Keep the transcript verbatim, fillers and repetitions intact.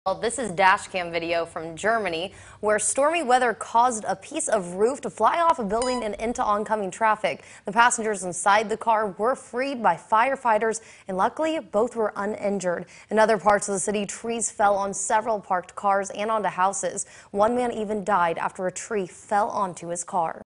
Well, this is dashcam video from Germany, where stormy weather caused a piece of roof to fly off a building and into oncoming traffic. The passengers inside the car were freed by firefighters, and luckily both were uninjured. In other parts of the city, trees fell on several parked cars and onto houses. One man even died after a tree fell onto his car.